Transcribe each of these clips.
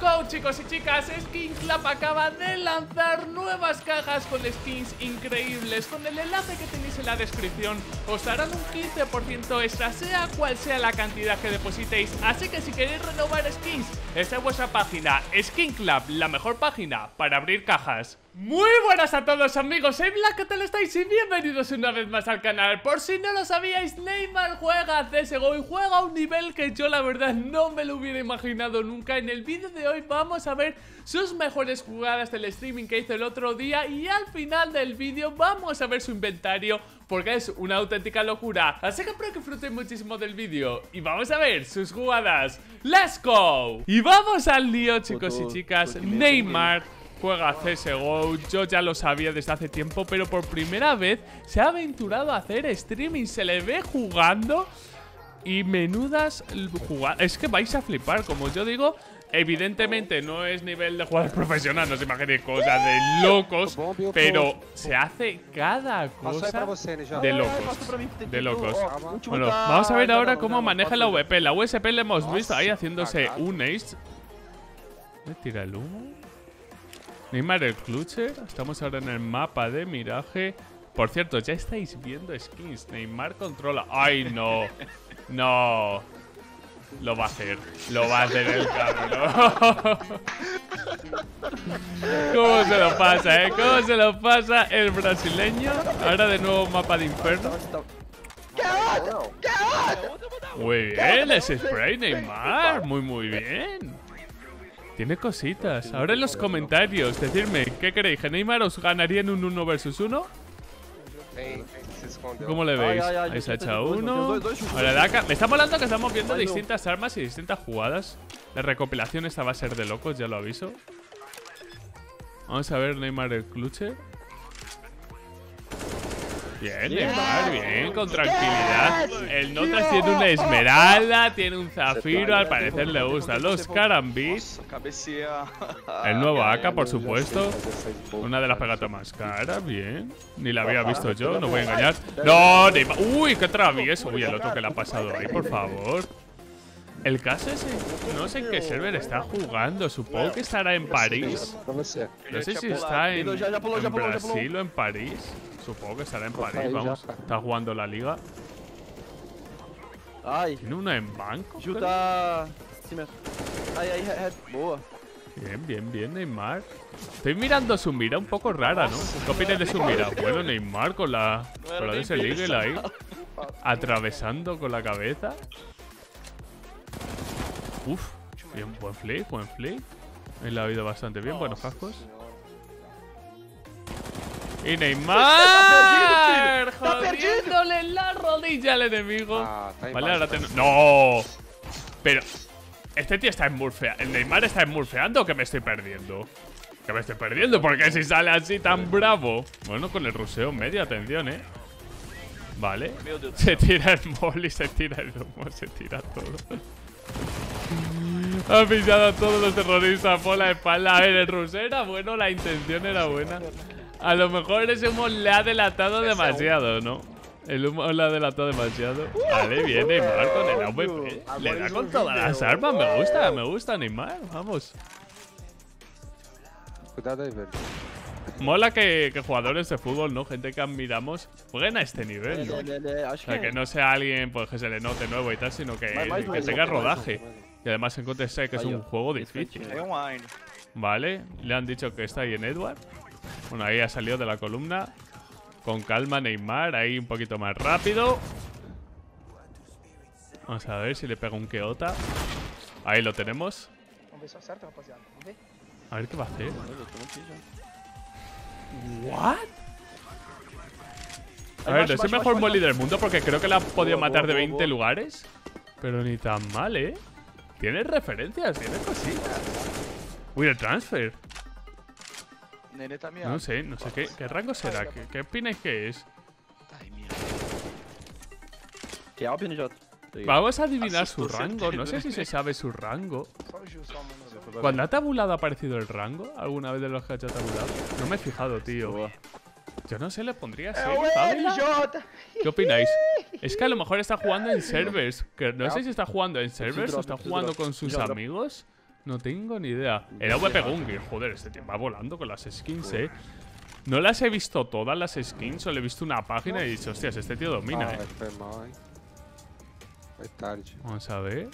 go, chicos y chicas. Skin Club acaba de lanzar nuevas cajas con skins increíbles. Con el enlace que tenéis en la descripción os darán un 15% extra, sea cual sea la cantidad que depositéis. Así que si queréis renovar skins, esta es vuestra página, Skin Club, la mejor página para abrir cajas. Muy buenas a todos, amigos, soy Black, ¿qué tal estáis? Y bienvenidos una vez más al canal. Por si no lo sabíais, Neymar juega a CSGO y juega a un nivel que yo la verdad no me lo hubiera imaginado nunca. En el vídeo de hoy vamos a ver sus mejores jugadas del streaming que hizo el otro día, y al final del vídeo vamos a ver su inventario, porque es una auténtica locura. Así que espero que disfruten muchísimo del vídeo y vamos a ver sus jugadas. ¡Let's go! Y vamos al lío, chicos y chicas. Neymar juega a CSGO, yo ya lo sabía desde hace tiempo, pero por primera vez se ha aventurado a hacer streaming, se le ve jugando y menudas jugadas. Es que vais a flipar, como yo digo. Evidentemente no es nivel de jugador profesional, no os imaginéis cosas de locos, pero se hace cada cosa de locos, de locos. Bueno, vamos a ver ahora cómo maneja la VP. La USP le hemos visto ahí haciéndose un ace. ¿Me tira el humo? Neymar el Clutcher. Estamos ahora en el mapa de miraje. Por cierto, ya estáis viendo skins. Neymar controla. ¡Ay, no! ¡No! Lo va a hacer. Lo va a hacer el cabrón. ¿Cómo se lo pasa, ¿Cómo se lo pasa el brasileño? Ahora de nuevo mapa de infierno. Muy bien, ese spray Neymar. Muy bien. Tiene cositas. Ahora en los comentarios, decidme, ¿qué creéis? ¿Que Neymar os ganaría en un 1 vs 1? ¿Cómo le veis? Ahí se ha echado uno. Ahora la AK. Me está molando que estamos viendo distintas armas y distintas jugadas. La recopilación esta va a ser de locos, ya lo aviso. Vamos a ver Neymar el Clutcher. Bien, Neymar, bien, con tranquilidad. El Notas tiene una esmeralda, tiene un zafiro, al parecer le gustan los carambits. El nuevo AK, por supuesto. Una de las pegatas más caras, bien. Ni la había visto yo, no voy a engañar. ¡No, Neymar! ¡Uy, qué travieso! Uy, el otro que le ha pasado ahí, por favor. El caso es que no sé en qué server está jugando. Supongo que estará en París. No sé si está en Brasil o en París. Supongo que estará en París, vamos. Está jugando la liga. ¿Tiene una en banco? Bien, Neymar. Estoy mirando su mira un poco rara, ¿no? ¿Qué opinas de su mira? Bueno, Neymar con la de ese Eagle ahí, atravesando con la cabeza. Uf, bien, buen flick. Él la ha ido bastante bien, buenos cascos. Y Neymar jodiéndole la rodilla al enemigo. Vale, ahora ¡no! Pero este tío está enmurfeando. ¿El Neymar está enmurfeando o que me estoy perdiendo? Que me estoy perdiendo, porque si sale así tan bravo. Bueno, con el ruseo medio, atención, Vale. Se tira el molly, se tira el humo, se tira todo. Ha pillado a todos los terroristas por la espalda. A ver, el ruseo era bueno, la intención era buena. A lo mejor ese humo le ha delatado demasiado, ¿no? El humo le ha delatado demasiado. Vale, bien, Neymar con el AWP. Le da con todas las armas. Me gusta Neymar. Vamos. Mola que jugadores de fútbol, ¿no? Gente que admiramos jueguen a este nivel, ¿no? O sea, que no sea alguien pues que se le note nuevo y tal, sino que tenga rodaje. Y además en Counter-Strike es un juego difícil. Vale, le han dicho que está ahí en Edward. Bueno, ahí ha salido de la columna. Con calma Neymar, ahí un poquito más rápido. Vamos a ver si le pega un Keota. Ahí lo tenemos. A ver qué va a hacer. ¿What? A ver, no es el mejor molly del mundo porque creo que la han podido matar de 20 lugares. Pero ni tan mal, Tiene referencias, tiene cositas. Uy, el transfer. No sé qué rango será. ¿Qué opináis que es? Vamos a adivinar su rango. No sé si se sabe su rango. ¿Cuando ha tabulado ha aparecido el rango? ¿Alguna vez de los que ha hecho tabulado? No me he fijado, tío. Yo no sé, le pondría 6. ¿Qué opináis? Es que a lo mejor está jugando en servers. Que no sé si está jugando en servers o está jugando con sus amigos. No tengo ni idea. Era VP Gungi. Joder, este tío va volando con las skins, No las he visto todas las skins, solo he visto una página y he dicho, hostias, este tío domina, Vamos a ver.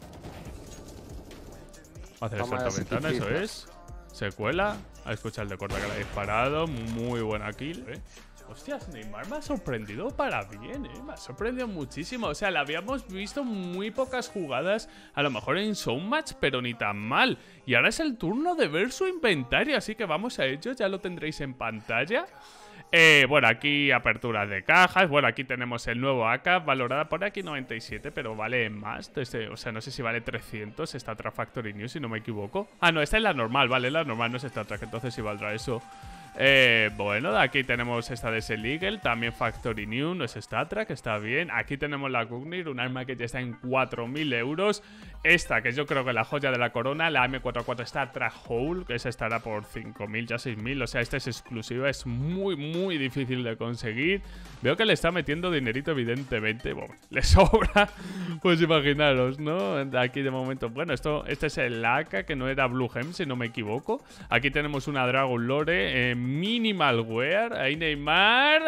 Hacer esta ventana, eso es. Se cuela. A escuchar el de corta que le ha disparado. Muy buena kill, Hostias, Neymar me ha sorprendido para bien, Me ha sorprendido muchísimo. O sea, le habíamos visto muy pocas jugadas, a lo mejor en Showmatch, pero ni tan mal. Y ahora es el turno de ver su inventario, así que vamos a ello, ya lo tendréis en pantalla. Bueno, aquí aperturas de cajas. Bueno, aquí tenemos el nuevo AK, valorada por aquí 97, pero vale más. O sea, no sé si vale 300 esta Track Factory New, si no me equivoco. Ah, no, esta es la normal, vale, la normal no es esta Track, entonces sí valdrá eso. Bueno, aquí tenemos esta de Eagle, también Factory New, no es StatTrak, está bien. Aquí tenemos la Gugnir, un arma que ya está en 4.000 euros. Esta, que yo creo que es la joya de la corona, la M44 StatTrak Hole, que esa estará por 5.000, ya 6.000. O sea, esta es exclusiva, es muy difícil de conseguir. Veo que le está metiendo dinerito, evidentemente. Bueno, le sobra, pues imaginaros, ¿no? Aquí de momento, bueno, este es el AK, que no era Blue Gem, si no me equivoco. Aquí tenemos una Dragon Lore, Minimal Wear, ahí Neymar,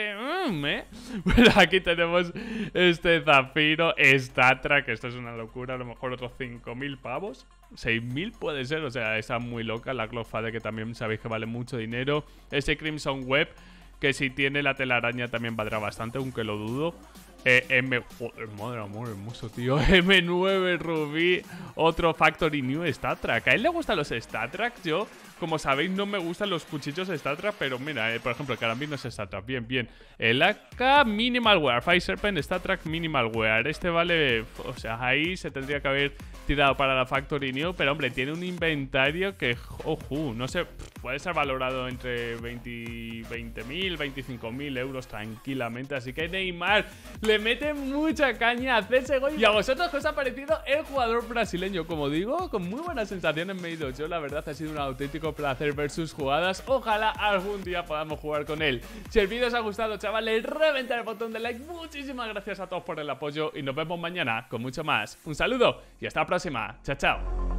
Bueno, aquí tenemos este Zafiro, StatTrak, que esto es una locura, a lo mejor otros 5.000 pavos, 6.000 puede ser, o sea, está muy loca. La Glockfade, que también sabéis que vale mucho dinero. Este Crimson Web, que si tiene la telaraña también valdrá bastante, aunque lo dudo. Joder, madre amor, hermoso, tío. M9 Rubí, otro Factory New StatTrak. A él le gustan los StatTrak. Yo, como sabéis, no me gustan los cuchillos StatTrak, pero mira, por ejemplo, el Karambit no es StatTrak. Bien. El AK Minimal Wear, Fire Serpent StatTrak Minimal Wear. Este vale, o sea, ahí se tendría que haber tirado para la Factory New, pero hombre, tiene un inventario que, ojo, no sé, puede ser valorado entre 20.000, 25.000 euros tranquilamente. Así que Neymar le mete mucha caña a CSGO. ¿Y a vosotros qué os ha parecido el jugador brasileño? Como digo, con muy buenas sensaciones me he ido yo. La verdad ha sido un auténtico placer ver sus jugadas. Ojalá algún día podamos jugar con él. Si el vídeo os ha gustado, chavales, reventar el botón de like. Muchísimas gracias a todos por el apoyo y nos vemos mañana con mucho más. Un saludo y hasta la próxima. Chao, chao.